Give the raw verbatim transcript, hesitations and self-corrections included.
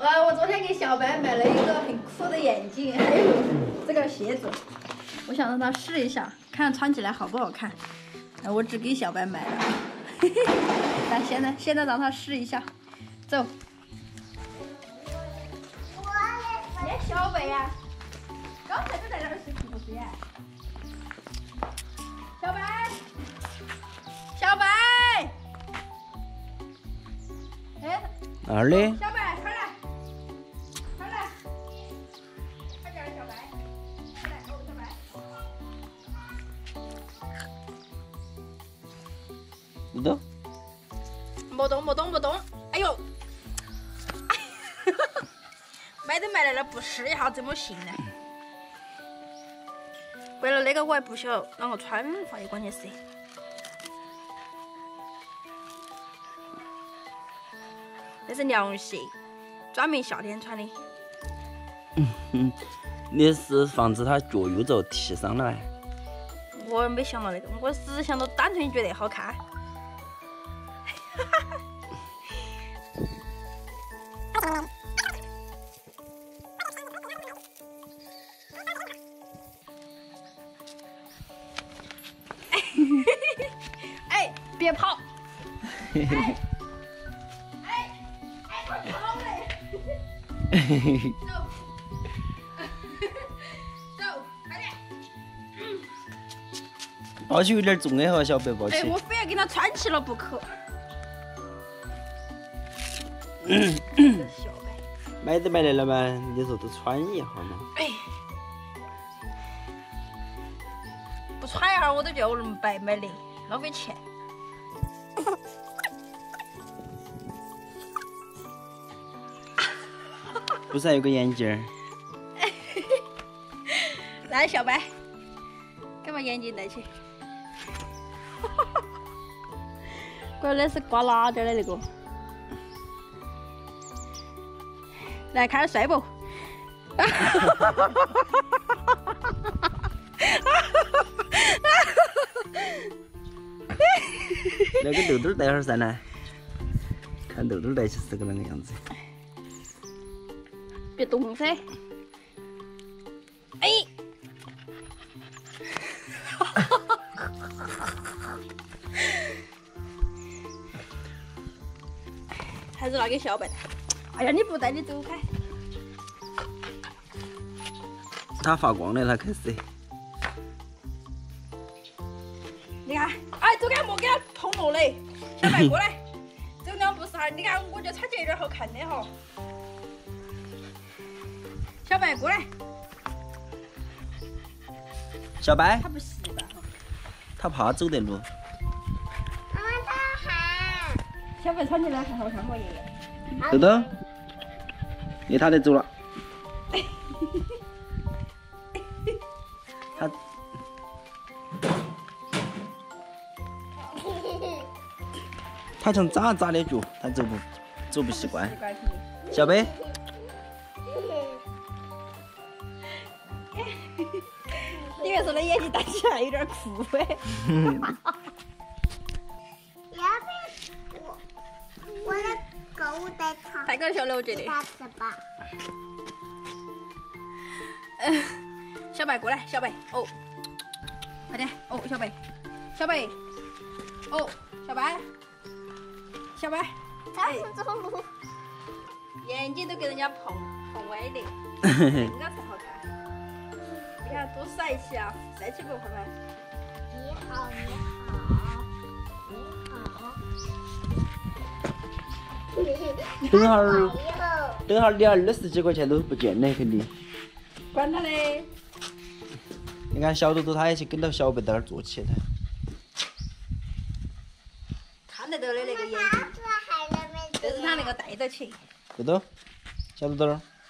呃，我昨天给小白买了一个很酷的眼镜，还有这个鞋子，我想让他试一下，看穿起来好不好看。呃，我只给小白买了，但现在现在让他试一下，走。哎，小白呀、啊，刚才就在那儿吃兔子呀。小白，小白，哎， 哪儿的？ 小白，快来，快来，快点，小白，快来，哦，小白， 不动， 不动，不动，不动，哎呦，买都买来了，不试一下怎么行呢？为了那个我还不晓得啷个穿法的，关键是。这是凉鞋，专门夏天穿的。 嗯哼，你是防止它脚又遭踢伤了？ 我没想到那个，我只是想到单纯觉得好看。哎，别跑！哎哎哎，快跑嘞！走，走，快点！ 抱起有点重哎哈，小白抱起。 哎，我非要给他穿起了不可。 嗯小白， 买都买来了嘛，你说都穿一下嘛。 哎，不穿一下我都觉得我那么白买的，浪费钱。 不是还有个眼镜儿？ 来，小白，给把眼镜戴起。原来是刮辣椒的那个。来，开始帅不？ 来个豆豆戴会儿噻来，看豆豆戴起是个啷个样子。 别动噻！哎，还是拿给小白的。哎呀，你不戴你走开！ 它发光了，它开始。 你看，哎，走开，莫给他碰落嘞！小白过来，走两步是哈。你看，我觉得穿起来有点好看的哈。小白过来， 小白， 他不习惯哈。 他怕走的路。 妈妈他喊。 小白穿起来还好看，我爷爷。 豆豆，你他得走了。他他像渣渣的脚，他走不走不习惯。小白， 你别说那眼睛戴起来有点酷哎。 要不我我的购物袋藏太搞笑了，我觉得。 下次吧。 嗯，小白过来，小白，哦，快点，哦，小白，小白，哦，小白，小白， 他是走路。 眼睛都给人家碰碰歪的，那才好看。你看多帅气啊！帅气不，快快？ 你好，你好，你好。 等会儿， 以后等会儿你二十几块钱都不见了，肯定。 管他嘞！ 你看小豆豆他也去跟到小白在那儿坐起来。 看得到的那个眼睛， 他是还能没这是他那个戴得起。 豆豆，小豆豆。